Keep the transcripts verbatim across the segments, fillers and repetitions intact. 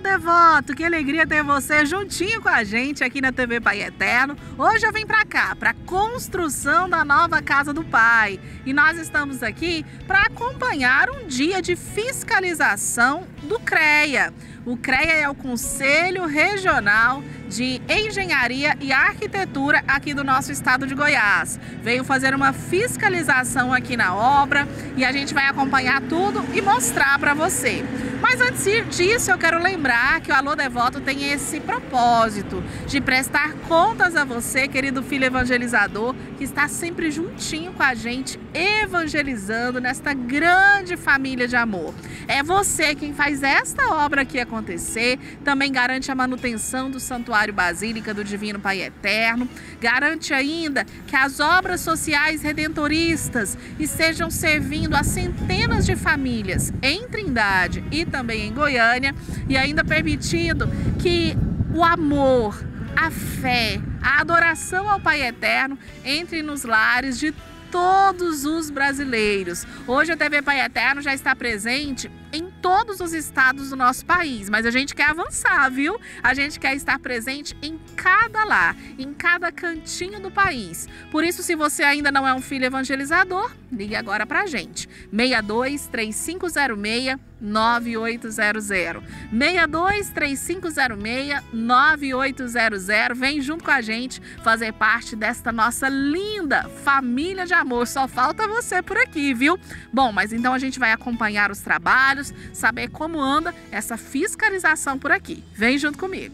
devoto, que alegria ter você juntinho com a gente aqui na T V Pai Eterno. Hoje eu vim para cá, para a construção da nova casa do Pai. E nós estamos aqui para acompanhar um dia de fiscalização do CREA. O CREA é o Conselho Regional de Engenharia e Arquitetura aqui do nosso estado de Goiás. Veio fazer uma fiscalização aqui na obra e a gente vai acompanhar tudo e mostrar para você. Mas antes disso, eu quero lembrar que o Alô Devoto tem esse propósito de prestar contas a você, querido filho evangelizador, que está sempre juntinho com a gente, evangelizando nesta grande família de amor. É você quem faz esta obra aqui acontecer, também garante a manutenção do Santuário Basílica do Divino Pai Eterno, garante ainda que as obras sociais redentoristas estejam servindo a centenas de famílias em Trindade e também em Goiânia, e ainda permitindo que o amor, a fé, a adoração ao Pai Eterno entre nos lares de todos os brasileiros. Hoje a T V Pai Eterno já está presente em todos os estados do nosso país, mas a gente quer avançar, viu? A gente quer estar presente em cada lar, em cada cantinho do país. Por isso, se você ainda não é um filho evangelizador, ligue agora pra gente. seis dois três cinco zero seis nove oito zero zero. seis dois três cinco zero seis nove oito zero zero. Vem junto com a gente fazer parte desta nossa linda família de amor. Só falta você por aqui, viu? Bom, mas então a gente vai acompanhar os trabalhos, saber como anda essa fiscalização por aqui. Vem junto comigo.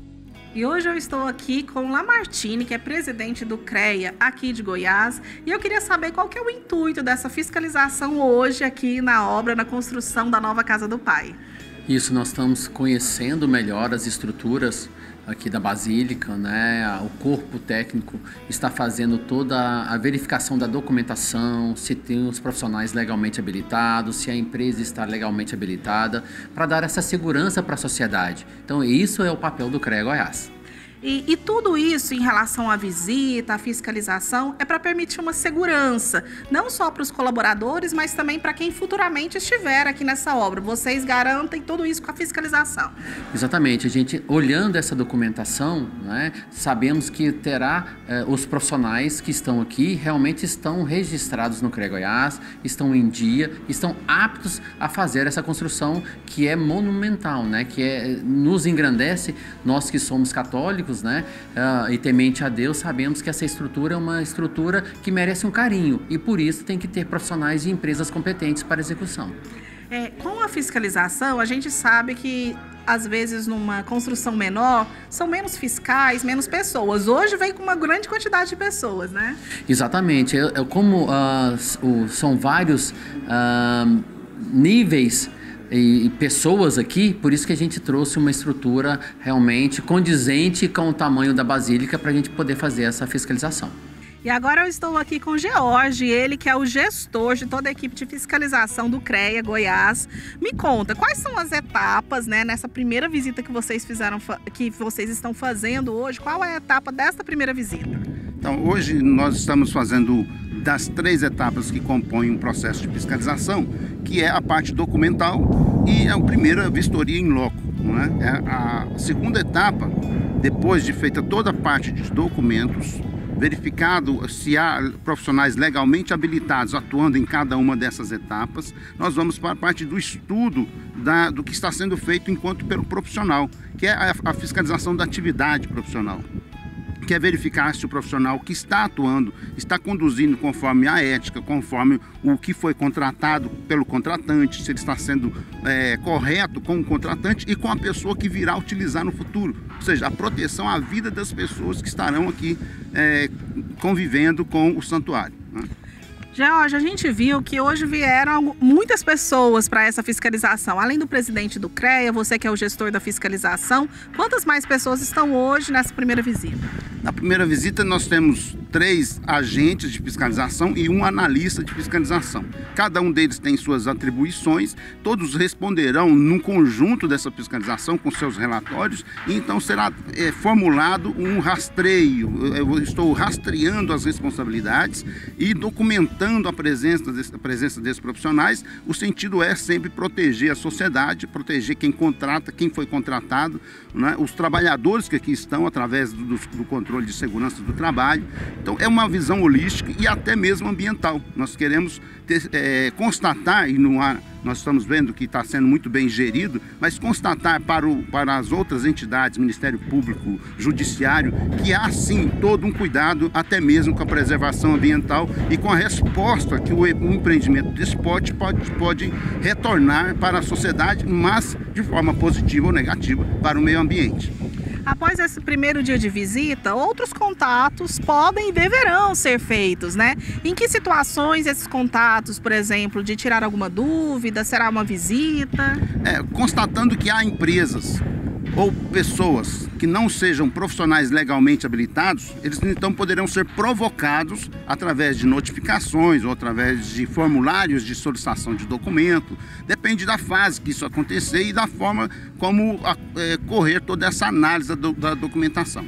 E hoje eu estou aqui com Lamartine, que é presidente do CREA aqui de Goiás, e eu queria saber qual que é o intuito dessa fiscalização hoje aqui na obra, na construção da nova Casa do Pai. Isso, nós estamos conhecendo melhor as estruturas aqui da Basílica, né? O corpo técnico está fazendo toda a verificação da documentação, se tem os profissionais legalmente habilitados, se a empresa está legalmente habilitada, para dar essa segurança para a sociedade. Então, isso é o papel do CREA Goiás. E, e tudo isso em relação à visita, à fiscalização, é para permitir uma segurança, não só para os colaboradores, mas também para quem futuramente estiver aqui nessa obra. Vocês garantem tudo isso com a fiscalização. Exatamente. A gente, olhando essa documentação, né, sabemos que terá eh, os profissionais que estão aqui realmente estão registrados no CREA Goiás, estão em dia, estão aptos a fazer essa construção que é monumental, né, que é, nos engrandece, nós que somos católicos, né, uh, e temente a Deus, sabemos que essa estrutura é uma estrutura que merece um carinho e por isso tem que ter profissionais e empresas competentes para execução. É, com a fiscalização, a gente sabe que às vezes numa construção menor são menos fiscais, menos pessoas. Hoje vem com uma grande quantidade de pessoas, né? Exatamente. É, é como uh, o, são vários uh, níveis e pessoas aqui, por isso que a gente trouxe uma estrutura realmente condizente com o tamanho da Basílica para a gente poder fazer essa fiscalização. E agora eu estou aqui com o George, ele que é o gestor de toda a equipe de fiscalização do CREA Goiás. Me conta, quais são as etapas, né, nessa primeira visita que vocês fizeram, que vocês estão fazendo hoje? Qual é a etapa desta primeira visita? Então, hoje nós estamos fazendo das três etapas que compõem um processo de fiscalização, que é a parte documental e a primeira vistoria em loco, não é? A segunda etapa, depois de feita toda a parte de documentos, verificado se há profissionais legalmente habilitados atuando em cada uma dessas etapas, nós vamos para a parte do estudo da, do que está sendo feito enquanto pelo profissional, que é a, a fiscalização da atividade profissional, que é verificar se o profissional que está atuando está conduzindo conforme a ética, conforme o que foi contratado pelo contratante, se ele está sendo é, correto com o contratante e com a pessoa que virá utilizar no futuro. Ou seja, a proteção à vida das pessoas que estarão aqui é, convivendo com o santuário, né? George, a gente viu que hoje vieram muitas pessoas para essa fiscalização. Além do presidente do CREA, você que é o gestor da fiscalização, quantas mais pessoas estão hoje nessa primeira visita? Na primeira visita nós temos três agentes de fiscalização e um analista de fiscalização. Cada um deles tem suas atribuições, todos responderão num conjunto dessa fiscalização com seus relatórios e então será é, formulado um rastreio. Eu estou rastreando as responsabilidades e documentando respeitando a presença, desse, a presença desses profissionais, o sentido é sempre proteger a sociedade, proteger quem contrata, quem foi contratado, né, os trabalhadores que aqui estão através do, do controle de segurança do trabalho. Então é uma visão holística e até mesmo ambiental. Nós queremos ter, é, constatar, e não há, nós estamos vendo que está sendo muito bem gerido, mas constatar para, o, para as outras entidades, Ministério Público, Judiciário, que há sim todo um cuidado, até mesmo com a preservação ambiental e com a resposta que o, o empreendimento desse porte pode, pode retornar para a sociedade, mas de forma positiva ou negativa para o meio ambiente. Após esse primeiro dia de visita, outros contatos podem e deverão ser feitos, né? Em que situações esses contatos, por exemplo, de tirar alguma dúvida, será uma visita? É, constatando que há empresas ou pessoas que não sejam profissionais legalmente habilitados, eles então poderão ser provocados através de notificações ou através de formulários de solicitação de documento. Depende da fase que isso acontecer e da forma como é, correr toda essa análise da, da documentação.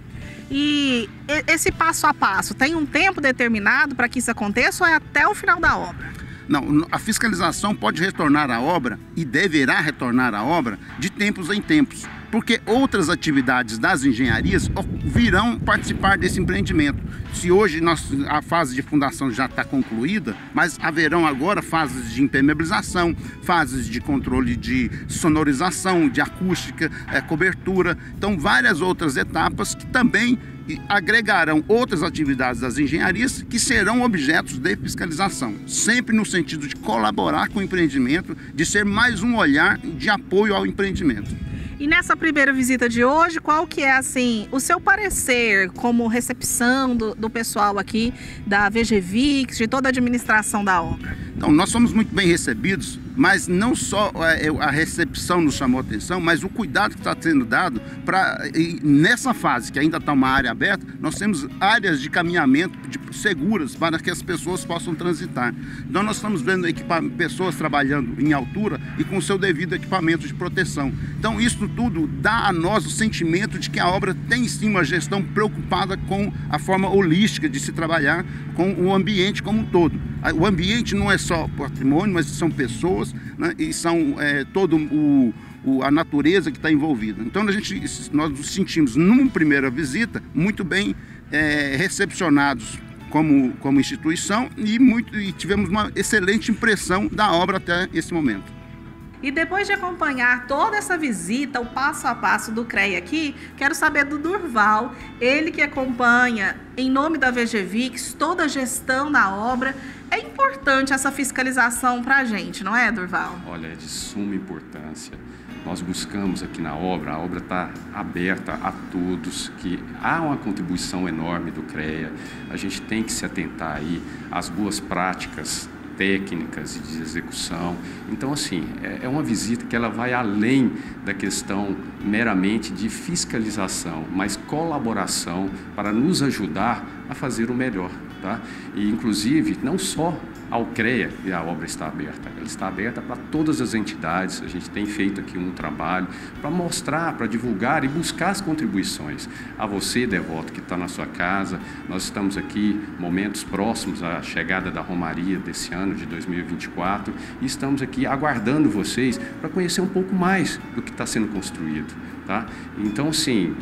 E esse passo a passo, tem um tempo determinado para que isso aconteça ou é até o final da obra? Não, a fiscalização pode retornar à obra e deverá retornar à obra de tempos em tempos, porque outras atividades das engenharias virão participar desse empreendimento. Se hoje nós, a fase de fundação já está concluída, mas haverão agora fases de impermeabilização, fases de controle de sonorização, de acústica, é, cobertura, então várias outras etapas que também agregarão outras atividades das engenharias que serão objetos de fiscalização, sempre no sentido de colaborar com o empreendimento, de ser mais um olhar de apoio ao empreendimento. E nessa primeira visita de hoje, qual que é assim o seu parecer como recepção do, do pessoal aqui da V G Vix, de toda a administração da obra? Então, nós somos muito bem recebidos, mas não só a recepção nos chamou a atenção, mas o cuidado que está sendo dado para, nessa fase, que ainda está uma área aberta, nós temos áreas de caminhamento de, seguras para que as pessoas possam transitar. Então, nós estamos vendo pessoas trabalhando em altura e com o seu devido equipamento de proteção. Então, isso tudo dá a nós o sentimento de que a obra tem sim uma gestão preocupada com a forma holística de se trabalhar com o ambiente como um todo. O ambiente não é só patrimônio, mas são pessoas, né, e são é, todo o, o, a natureza que está envolvida. Então a gente, nós nos sentimos, numa primeira visita, muito bem é, recepcionados como, como instituição e, muito, e tivemos uma excelente impressão da obra até esse momento. E depois de acompanhar toda essa visita, o passo a passo do CREA aqui, quero saber do Durval, ele que acompanha, em nome da V G Vix, toda a gestão da obra. É importante essa fiscalização para a gente, não é, Durval? Olha, é de suma importância. Nós buscamos aqui na obra, a obra está aberta a todos, que há uma contribuição enorme do CREA. A gente tem que se atentar aí às boas práticas técnicas e de execução. Então, assim, é uma visita que ela vai além da questão meramente de fiscalização, mas colaboração para nos ajudar a fazer o melhor, tá? E, inclusive, não só ao CREA, e a obra está aberta, ela está aberta para todas as entidades. A gente tem feito aqui um trabalho para mostrar, para divulgar e buscar as contribuições. A você, devoto, que está na sua casa, nós estamos aqui momentos próximos à chegada da Romaria desse ano, de dois mil e vinte e quatro, e estamos aqui aguardando vocês para conhecer um pouco mais do que está sendo construído, tá? Então, sim,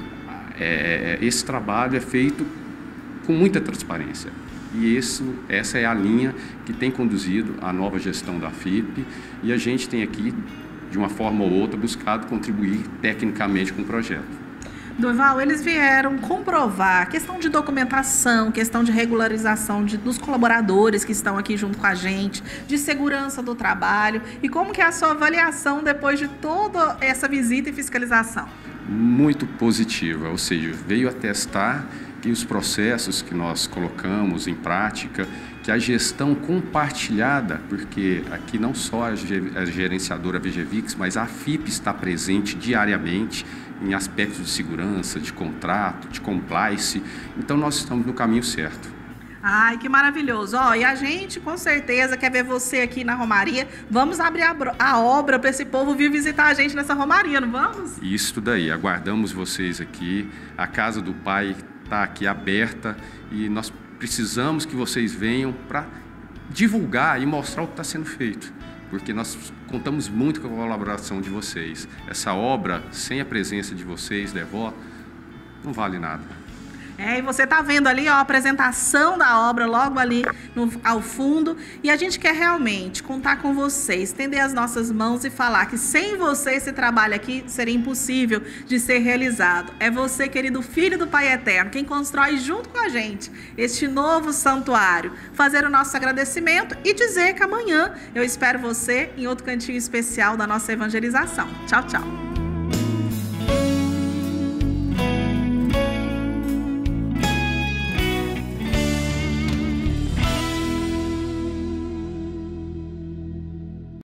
é, esse trabalho é feito com muita transparência. E isso, essa é a linha que tem conduzido a nova gestão da F I P, e a gente tem aqui, de uma forma ou outra, buscado contribuir tecnicamente com o projeto. Durval, eles vieram comprovar questão de documentação, questão de regularização de, dos colaboradores que estão aqui junto com a gente, de segurança do trabalho, e como que é a sua avaliação depois de toda essa visita e fiscalização? Muito positiva, ou seja, veio atestar que os processos que nós colocamos em prática, que a gestão compartilhada, porque aqui não só a gerenciadora V G Vix, mas a F I P está presente diariamente em aspectos de segurança, de contrato, de compliance. Então nós estamos no caminho certo. Ai, que maravilhoso. Ó, e a gente com certeza quer ver você aqui na Romaria. Vamos abrir a, a obra para esse povo vir visitar a gente nessa Romaria, não vamos? Isso daí, aguardamos vocês aqui. A Casa do Pai está aqui aberta e nós precisamos que vocês venham para divulgar e mostrar o que está sendo feito, porque nós contamos muito com a colaboração de vocês. Essa obra, sem a presença de vocês, devotos, não vale nada. É, e você tá vendo ali ó, a apresentação da obra logo ali no, ao fundo, e a gente quer realmente contar com você, estender as nossas mãos e falar que sem você esse trabalho aqui seria impossível de ser realizado. É você, querido Filho do Pai Eterno, quem constrói junto com a gente este novo santuário. Fazer o nosso agradecimento e dizer que amanhã eu espero você em outro cantinho especial da nossa evangelização. Tchau, tchau.